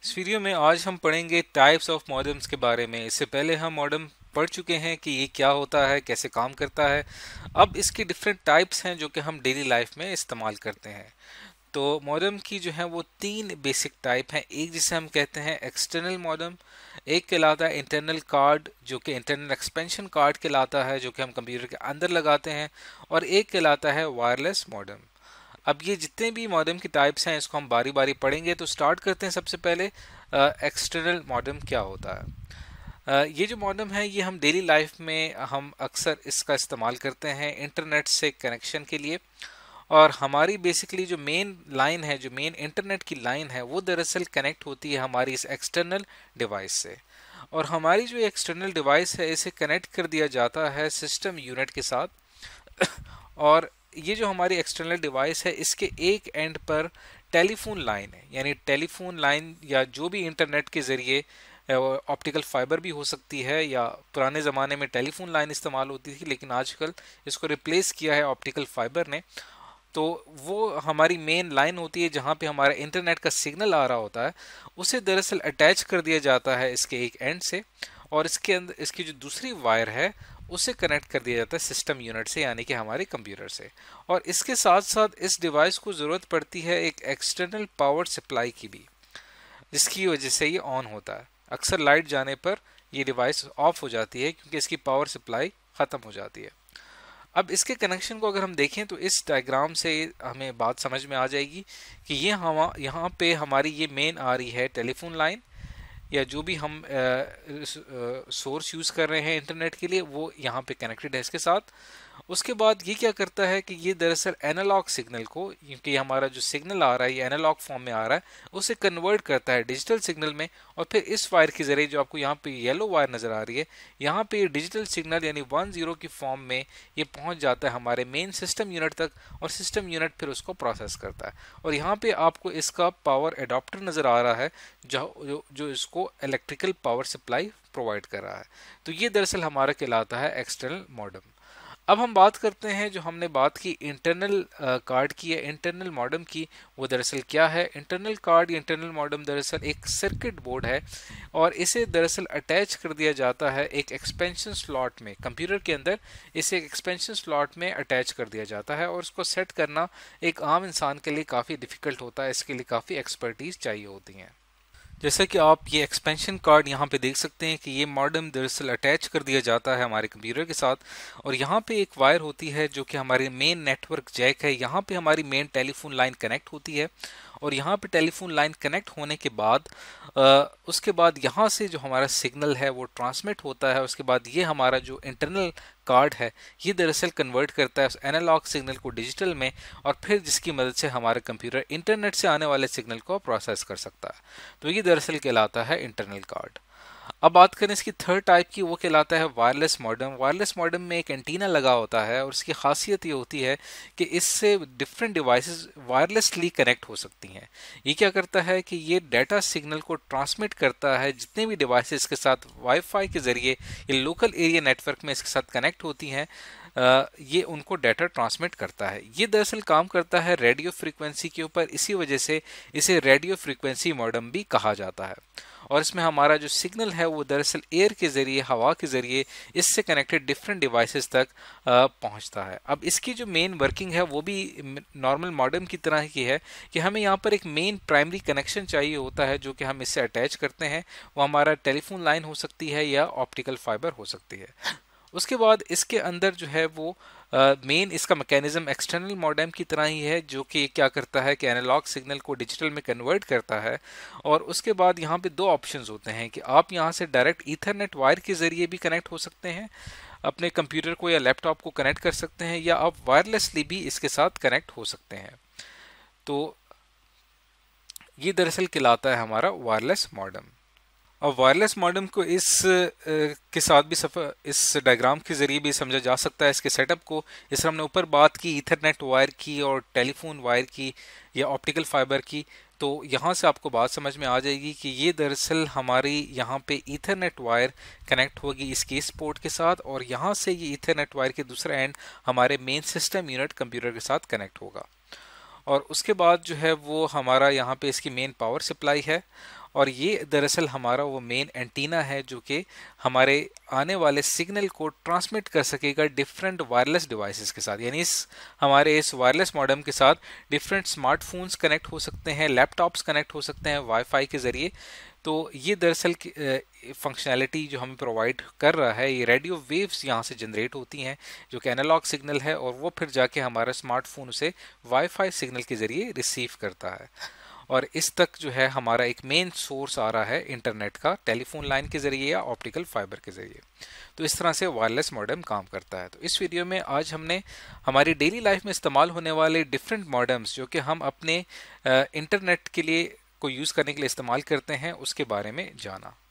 इस वीडियो में आज हम पढ़ेंगे टाइप्स ऑफ मॉडेम्स के बारे में। इससे पहले हम मॉडेम पढ़ चुके हैं कि ये क्या होता है, कैसे काम करता है। अब इसकी डिफरेंट टाइप्स हैं जो कि हम डेली लाइफ में इस्तेमाल करते हैं। तो मॉडेम की जो है वो तीन बेसिक टाइप हैं। एक जिसे हम कहते हैं एक्सटर्नल मॉडेम, एक कहलाता है इंटरनल कार्ड जो कि इंटरनल एक्सपेंशन कार्ड कहलाता है, जो कि हम कंप्यूटर के अंदर लगाते हैं, और एक कहलाता है वायरलेस मॉडेम। अब ये जितने भी मॉडेम की टाइप्स हैं इसको हम बारी बारी पढ़ेंगे। तो स्टार्ट करते हैं सबसे पहले एक्सटर्नल मॉडेम क्या होता है। ये जो मॉडेम है ये हम डेली लाइफ में हम अक्सर इसका इस्तेमाल करते हैं इंटरनेट से कनेक्शन के लिए। और हमारी बेसिकली जो मेन लाइन है, जो मेन इंटरनेट की लाइन है, वो दरअसल कनेक्ट होती है हमारी इस एक्सटर्नल डिवाइस से। और हमारी जो एक्सटर्नल डिवाइस है इसे कनेक्ट कर दिया जाता है सिस्टम यूनिट के साथ। और ये जो हमारी एक्सटर्नल डिवाइस है इसके एक एंड पर टेलीफोन लाइन है, यानी टेलीफोन लाइन या जो भी इंटरनेट के जरिए ऑप्टिकल फाइबर भी हो सकती है, या पुराने ज़माने में टेलीफोन लाइन इस्तेमाल होती थी लेकिन आजकल इसको रिप्लेस किया है ऑप्टिकल फाइबर ने। तो वो हमारी मेन लाइन होती है जहाँ पे हमारा इंटरनेट का सिग्नल आ रहा होता है, उसे दरअसल अटैच कर दिया जाता है इसके एक एंड से, और इसके अंदर इसकी जो दूसरी वायर है उसे कनेक्ट कर दिया जाता है सिस्टम यूनिट से, यानी कि हमारे कंप्यूटर से। और इसके साथ साथ इस डिवाइस को ज़रूरत पड़ती है एक एक्सटर्नल पावर सप्लाई की भी, जिसकी वजह से ये ऑन होता है। अक्सर लाइट जाने पर ये डिवाइस ऑफ हो जाती है क्योंकि इसकी पावर सप्लाई ख़त्म हो जाती है। अब इसके कनेक्शन को अगर हम देखें तो इस डायग्राम से हमें बात समझ में आ जाएगी कि ये हम यहाँ पे हमारी ये मेन आ रही है टेलीफोन लाइन, या जो भी हम सोर्स यूज़ कर रहे हैं इंटरनेट के लिए वो यहाँ पे कनेक्टेड है इसके साथ। उसके बाद ये क्या करता है कि ये दरअसल एनालॉग सिग्नल को, क्योंकि हमारा जो सिग्नल आ रहा है ये एनालॉग फॉर्म में आ रहा है, उसे कन्वर्ट करता है डिजिटल सिग्नल में। और फिर इस वायर के जरिए, जो आपको यहाँ पे येलो वायर नज़र आ रही है, यहाँ पे डिजिटल सिग्नल यानी 1-0 की फॉर्म में ये पहुँच जाता है हमारे मेन सिस्टम यूनिट तक, और सिस्टम यूनिट फिर उसको प्रोसेस करता है। और यहाँ पे आपको इसका पावर एडाप्टर नज़र आ रहा है जो इसको इलेक्ट्रिकल पावर सप्लाई प्रोवाइड कर रहा है। तो ये दरअसल हमारा कहलाता है एक्सटर्नल मॉडेम। अब हम बात करते हैं, जो हमने बात की इंटरनल कार्ड की या इंटरनल मॉडेम की, वो दरअसल क्या है। इंटरनल कार्ड या इंटरनल मॉडेम दरअसल एक सर्किट बोर्ड है, और इसे दरअसल अटैच कर दिया जाता है एक एक्सपेंशन स्लॉट में। कंप्यूटर के अंदर इसे एक एक्सपेंशन स्लॉट में अटैच कर दिया जाता है, और उसको सेट करना एक आम इंसान के लिए काफ़ी डिफ़िकल्ट होता है। इसके लिए काफ़ी एक्सपर्टीज़ चाहिए होती हैं। जैसा कि आप ये एक्सपेंशन कार्ड यहाँ पे देख सकते हैं कि ये मॉडेम दरअसल अटैच कर दिया जाता है हमारे कंप्यूटर के साथ, और यहाँ पे एक वायर होती है जो कि हमारे मेन नेटवर्क जैक है। यहाँ पे हमारी मेन टेलीफोन लाइन कनेक्ट होती है, और यहाँ पे टेलीफोन लाइन कनेक्ट होने के बाद उसके बाद यहाँ से जो हमारा सिग्नल है वो ट्रांसमिट होता है। उसके बाद ये हमारा जो इंटरनल कार्ड है ये दरअसल कन्वर्ट करता है उस एनालॉग सिग्नल को डिजिटल में, और फिर जिसकी मदद से हमारा कंप्यूटर इंटरनेट से आने वाले सिग्नल को प्रोसेस कर सकता है। तो ये दरअसल कहलाता है इंटरनल कार्ड। अब बात करें इसकी थर्ड टाइप की, वो कहलाता है वायरलेस मॉडेम। वायरलेस मॉडेम में एक एंटीना लगा होता है, और उसकी खासियत ये होती है कि इससे डिफरेंट डिवाइसेस वायरलेसली कनेक्ट हो सकती हैं। ये क्या करता है कि ये डाटा सिग्नल को ट्रांसमिट करता है जितने भी डिवाइसेस के साथ वाईफाई के ज़रिए ये लोकल एरिया नेटवर्क में इसके साथ कनेक्ट होती हैं, ये उनको डाटा ट्रांसमिट करता है। ये दरअसल काम करता है रेडियो फ्रीक्वेंसी के ऊपर, इसी वजह से इसे रेडियो फ्रीक्वेंसी मॉडेम भी कहा जाता है। और इसमें हमारा जो सिग्नल है वो दरअसल एयर के ज़रिए, हवा के ज़रिए इससे कनेक्टेड डिफरेंट डिवाइसेस तक पहुंचता है। अब इसकी जो मेन वर्किंग है वो भी नॉर्मल मॉडेम की तरह की है कि हमें यहाँ पर एक मेन प्राइमरी कनेक्शन चाहिए होता है जो कि हम इससे अटैच करते हैं। वो हमारा टेलीफोन लाइन हो सकती है या ऑप्टिकल फाइबर हो सकती है। उसके बाद इसके अंदर जो है वो मेन इसका मैकेनिज्म एक्सटर्नल मॉडेम की तरह ही है, जो कि क्या करता है कि एनालॉग सिग्नल को डिजिटल में कन्वर्ट करता है। और उसके बाद यहाँ पे दो ऑप्शंस होते हैं कि आप यहाँ से डायरेक्ट ईथरनेट वायर के ज़रिए भी कनेक्ट हो सकते हैं, अपने कंप्यूटर को या लैपटॉप को कनेक्ट कर सकते हैं, या आप वायरलेसली भी इसके साथ कनेक्ट हो सकते हैं। तो ये दरअसल कहलाता है हमारा वायरलेस मॉडेम। अब वायरलेस मॉडेम को इस के साथ भी इस डायग्राम के जरिए भी समझा जा सकता है इसके सेटअप को। इस हमने ऊपर बात की ईथरनेट वायर की और टेलीफोन वायर की या ऑप्टिकल फाइबर की, तो यहाँ से आपको बात समझ में आ जाएगी कि ये दरअसल हमारी यहाँ पे ईथरनेट वायर कनेक्ट होगी इस केस पोर्ट के साथ, और यहाँ से ये ईथरनेट वायर के दूसरा एंड हमारे मेन सिस्टम यूनिट कंप्यूटर के साथ कनेक्ट होगा। और उसके बाद जो है वो हमारा यहाँ पे इसकी मेन पावर सप्लाई है, और ये दरअसल हमारा वो मेन एंटीना है जो कि हमारे आने वाले सिग्नल को ट्रांसमिट कर सकेगा डिफरेंट वायरलेस डिवाइसेस के साथ। यानी हमारे इस वायरलेस मॉडेम के साथ डिफरेंट स्मार्टफोन्स कनेक्ट हो सकते हैं, लैपटॉप्स कनेक्ट हो सकते हैं वाईफाई के ज़रिए। तो ये दरअसल फंक्शनैलिटी जो हमें प्रोवाइड कर रहा है, ये रेडियो वेव्स यहाँ से जनरेट होती हैं जो कि एनालॉग सिग्नल है, और वो फिर जाके हमारा स्मार्टफोन उसे वाईफाई सिग्नल के ज़रिए रिसीव करता है। और इस तक जो है हमारा एक मेन सोर्स आ रहा है इंटरनेट का, टेलीफोन लाइन के ज़रिए या ऑप्टिकल फाइबर के ज़रिए। तो इस तरह से वायरलेस मॉडेम काम करता है। तो इस वीडियो में आज हमने हमारी डेली लाइफ में इस्तेमाल होने वाले डिफरेंट मॉडेम्स जो कि हम अपने इंटरनेट के लिए को यूज़ करने के लिए इस्तेमाल करते हैं, उसके बारे में जाना।